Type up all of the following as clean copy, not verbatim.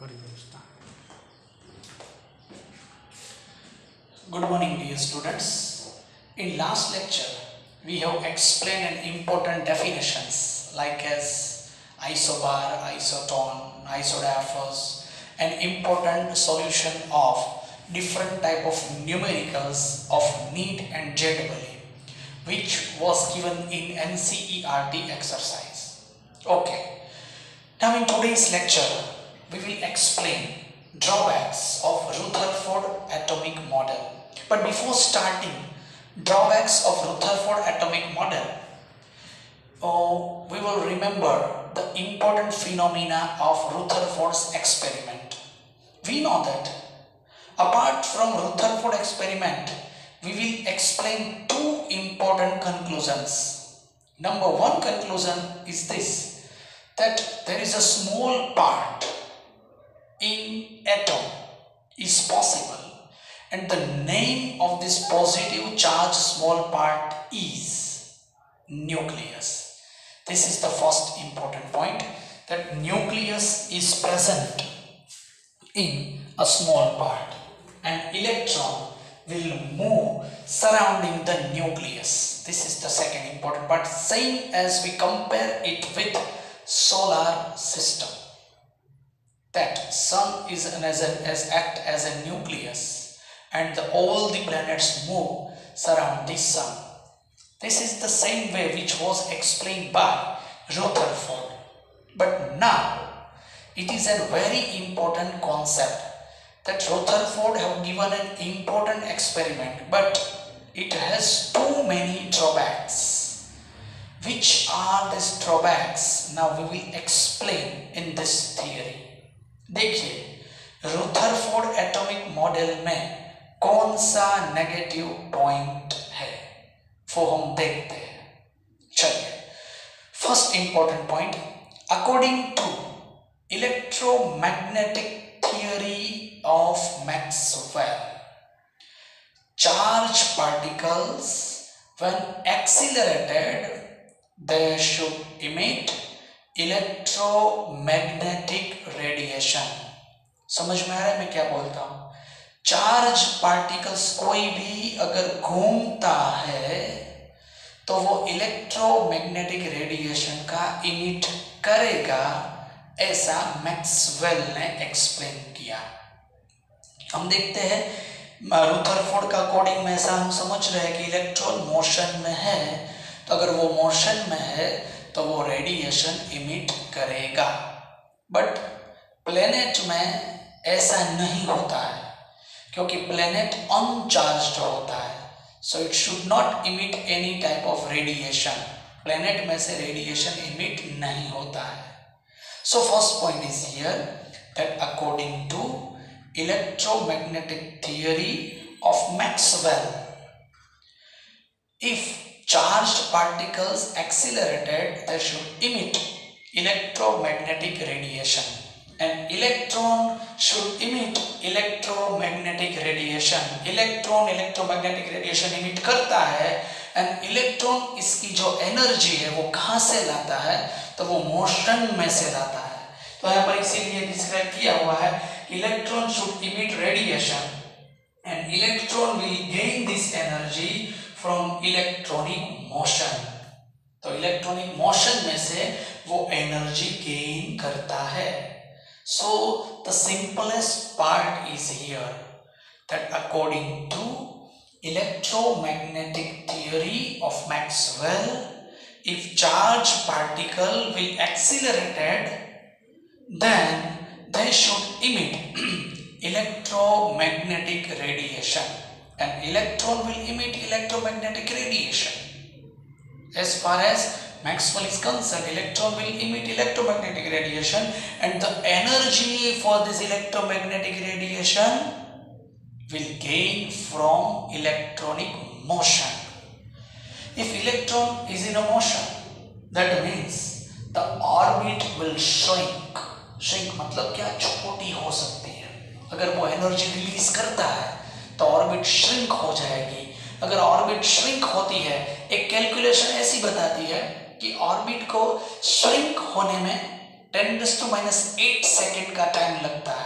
Good morning, dear students. In last lecture, we have explained an important definitions like as isobar, isotone, isodiaphers, an important solution of different type of numericals of NEET and JEE, which was given in NCERT exercise. Okay. Now in today's lecture, we will explain drawbacks of Rutherford atomic model. But before starting drawbacks of Rutherford atomic model, we will remember the important phenomena of Rutherford's experiment. We know that apart from Rutherford experiment, we will explain two important conclusions. Number one conclusion is this, that there is a small part in atom is possible, and the name of this positive charge small part is nucleus. This is the first important point, that nucleus is present in a small part and electron will move surrounding the nucleus. This is the second important part, same as we compare it with solar system, that sun is act as a nucleus and all the planets move surround the sun. This is the same way which was explained by Rutherford. But now it is a very important concept that Rutherford have given an important experiment, but it has too many drawbacks. Which are these drawbacks? Now we will explain in this theory. देखिए, Rutherford atomic model में कौन सा negative point है वो हम देखते हैं. चलिए, first important point, according to electromagnetic theory of Maxwell, charge particles when accelerated they should emit electromagnetic radiation. समझ में आ रहा है मैं क्या बोलता हूं? चार्ज पार्टिकल्स कोई भी अगर घूमता है तो वो इलेक्ट्रोमैग्नेटिक रेडिएशन का इमिट करेगा, ऐसा मैक्सवेल ने एक्सप्लेन किया. हम देखते हैं रुथरफोर्ड का अकॉर्डिंग में ऐसा हम समझ रहे हैं कि इलेक्ट्रॉन मोशन में है, तो अगर वो मोशन में है तो वो रेडिएशन इमिट करेगा. बट प्लेनेट में ऐसा नहीं होता है, क्योंकि प्लेनेट अनचार्ज्ड होता है, so it should not emit any type of radiation. Planet में से रेडिएशन इमिट नहीं होता है. So first point is here that according to electromagnetic theory of Maxwell, if charged particles accelerated, they should emit electromagnetic radiation, and electron should emit electromagnetic radiation. Electron electromagnetic radiation emit करता है, and electron इसकी जो energy है वो कहाँ से लाता है, तो वो मोशन में से लाता है. तो यहाँ पर इसीलिए डिस्क्राइब किया हुआ है, electron should emit radiation and electron will gain this energy from electronic motion. तो इलेक्ट्रॉनिक मोशन में से वो एनर्जी गेन करता है. So the simplest part is here, that according to electromagnetic theory of Maxwell, if charged particle will accelerated, then they should emit electromagnetic radiation, and electron will emit electromagnetic radiation. As far as Maxwell is concerned, electron will emit electromagnetic radiation, and the energy for this electromagnetic radiation will gain from electronic motion. If electron is in a motion, that means the orbit will shrink. Shrink मतलब क्या? छोटी हो सकती है. अगर वो energy release करता है तो ऑर्बिट श्रिंक हो जाएगी. अगर ऑर्बिट श्रिंक होती है, एक कैलकुलेशन ऐसी बताती है कि ऑर्बिट को श्रिंक होने में 10⁻⁸ सेकेंड का टाइम लगता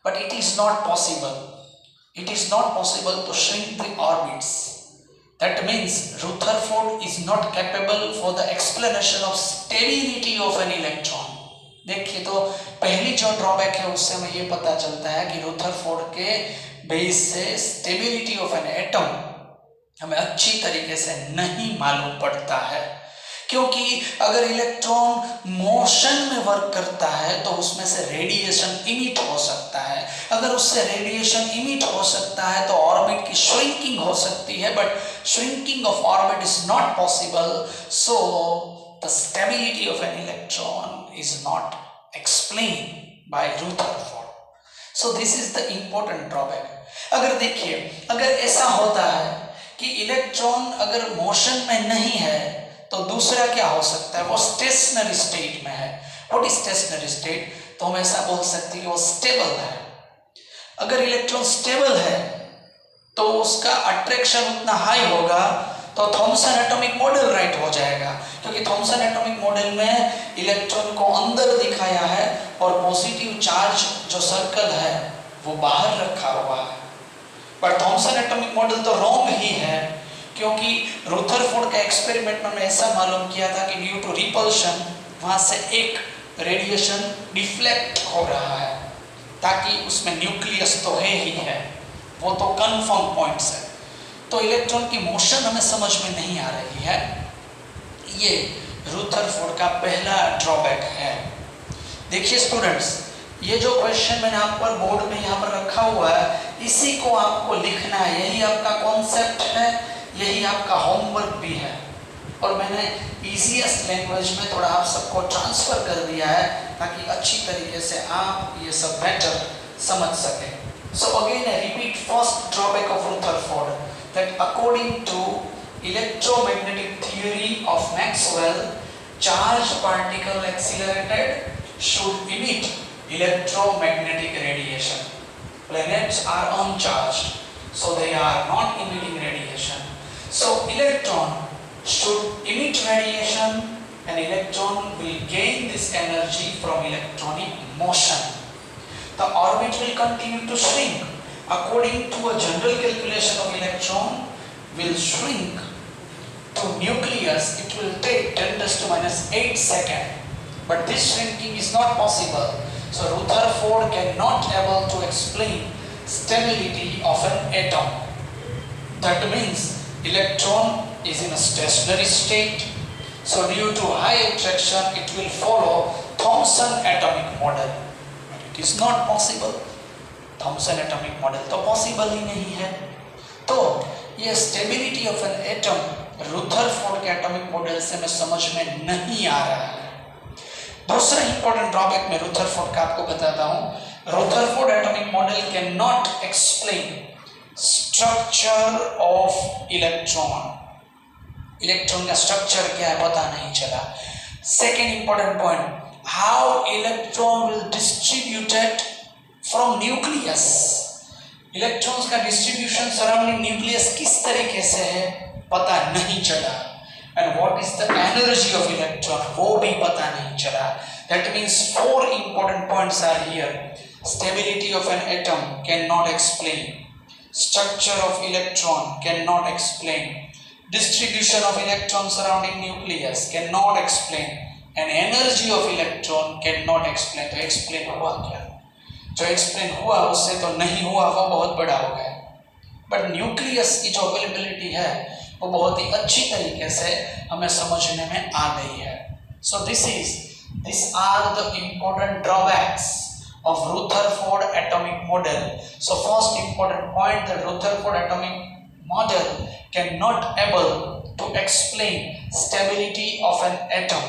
but it is not possible. It is not possible to shrink the orbits. That means Rutherford is not capable for the explanation of stability of an electron. देखिए तो पहली जो drawback है उससे हमें ये पता चलता है कि रुथरफोर्ड के बेस से स्टेबिलिटी ऑफ एन एटम हमें अच्छी तरीके से नहीं मालूम पड़ता है, क्योंकि अगर इलेक्ट्रॉन मोशन में वर्क करता है तो उसमें से रेडिएशन इमिट हो सकता है। अगर उससे रेडिएशन इमिट हो सकता है तो ऑर्बिट की श्रिंकिंग हो सकती है, but shrinking of orbit is not possible, so the stability of an electron is not explained by Rutherford. So this is the important drawback. अगर देखिए, अगर ऐसा होता है कि इलेक्ट्रॉन अगर मोशन में नहीं है तो दूसरा क्या हो सकता है, वो स्टेशनरी स्टेट में है। What is stationary state? तो हम ऐसा बोल सकते हैं कि वो स्टेबल है। अगर इलेक्ट्रॉन स्टेबल है तो उसका अट्रैक्शन उतना हाई होगा तो थॉमसन एटॉमिक मॉडल राइट हो जाएगा, क्योंकि थॉमसन एटॉमिक मॉडल में इलेक्ट्रॉन को अंदर दिखाया है और पॉजिटिव चार्ज जो सर्कल है वो बाहर रखा हुआ है। पर थॉमसन एटॉमिक मॉडल तो रॉन्ग ही है, क्योंकि रुथरफोर्ड का एक्सपेरिमेंट में ऐसा मालूम किया था कि ड्यू टू रिपल्शन वहां से एक रेडिएशन डिफ्लेक्ट हो रहा है, ताकि उसमें न्यूक्लियस तो है ही है, वो तो कंफर्म पॉइंट्स है। तो इलेक्ट्रॉन की मोशन हमें समझ में नहीं आ रही है, ये रुथरफोर्ड का पहला ड्रॉबैक है। देखिए स्टूडेंट्स, ये जो क्वेश्चन मैंने आप पर बोर्ड में यहाँ पर रखा हुआ है, इसी को आपको लिखना है, यही आपका कॉन्सेप्ट है, यही आपका होमवर्क भी है, और मैंने इजीएस्ट लैंग्वेज में थोड़ा आप सबको ट्रांसफर कर दिया है ताकि अच्छी तरीके से आप ये सब बेटर समझ सकें। So again I repeat first drawback of Rutherford, that according to electromagnetic theory of Maxwell, charged particle accelerated should emit electromagnetic radiation. Planets are uncharged, so they are not emitting radiation. So electron should emit radiation, and electron will gain this energy from electronic motion. The orbit will continue to shrink. According to a general calculation of electron will shrink to nucleus, it will take 10⁻⁸ seconds. But this shrinking is not possible. So Rutherford cannot able to explain stability of an atom. That means electron is in a stationary state. So due to high attraction, it will follow Thomson atomic model. It is not possible. Thomson atomic model तो possible ही नहीं है। तो ये stability of an atom Rutherford के atomic model से हमें समझ में नहीं आ रहा है। दूसरा इंपॉर्टेंट ड्रॉबैक मैं रुथरफोर्ड का आपको बताता हूँ। Rutherford atomic model can not explain structure of electron. Electron का स्ट्रक्चर क्या है पता नहीं चला। Second important point, how electron will distributed from nucleus. Electrons का डिस्ट्रीब्यूशन सराउंडिंग न्यूक्लियस किस तरीके से है पता नहीं चला, and what is the energy of electron वो भी पता नहीं चला। That means 4 important points are here. Stability of an atom cannot explain, structure of electron cannot explain, distribution of electron surrounding nucleus cannot explain, and energy of electron cannot explain। तो explain हुआ क्या? जो explain हुआ उससे तो नहीं हुआ, वो बहुत बड़ा हो गया। बट न्यूक्लियस की जो अवेलेबिलिटी है वो बहुत ही अच्छी तरीके से हमें समझने में आ गई है। So these are the important drawbacks of Rutherford atomic model. So first important point, that Rutherford atomic model cannot able to explain stability of an atom.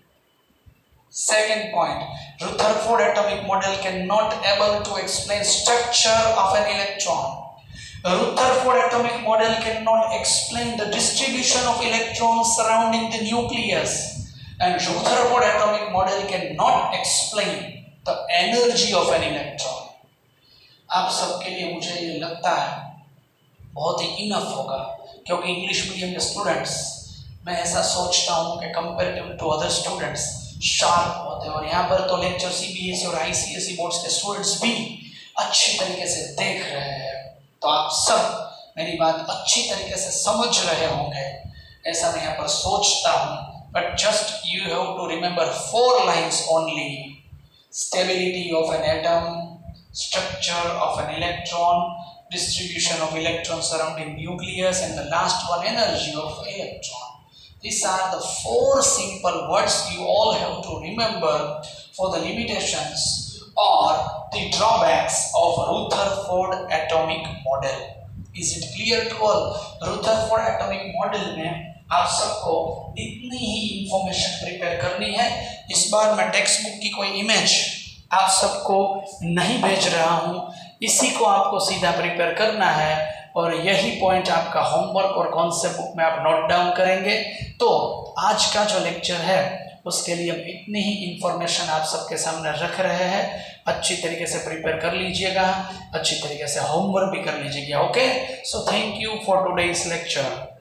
Second point, Rutherford atomic model cannot able to explain structure of an electron. Rutherford atomic model cannot explain the distribution of electrons surrounding the nucleus, and Rutherford atomic model cannot explain the energy of an electron. आप सबके लिए मुझे ये लगता है बहुत ही enough होगा, क्योंकि इंग्लिश मीडियम के स्टूडेंट्स मैं ऐसा सोचता हूँ कि comparative to other students sharp होते हैं, और यहाँ पर तो लेक्चर सीबीएसई और आईसीएसई बोर्ड्स के स्टूडेंट्स भी अच्छी तरीके से देख रहे हैं, तो आप सब मेरी बात अच्छी तरीके से समझ रहे होंगे, ऐसा मैं यहाँ पर सोचता हूँ। But just you have to remember 4 lines only: stability of an atom, structure of an electron, distribution of electrons surrounding nucleus, and the last one, energy of electron. These are the 4 simple words you all have to remember for the limitations or the drawbacks of Rutherford atomic model. Is it clear to all? Rutherford atomic model में आप सबको इतनी ही information prepare करनी है। इस बार मैं text book की कोई इमेज आप सबको नहीं भेज रहा हूँ, इसी को आपको सीधा प्रिपेयर करना है और यही पॉइंट आपका होमवर्क और कॉन्सेप्ट बुक में आप नोट डाउन करेंगे। तो आज का जो लेक्चर है उसके लिए हम इतनी ही इंफॉर्मेशन आप सबके सामने रख रहे हैं। अच्छी तरीके से प्रिपेयर कर लीजिएगा, अच्छी तरीके से होमवर्क भी कर लीजिएगा। Okay, so thank you for today's lecture.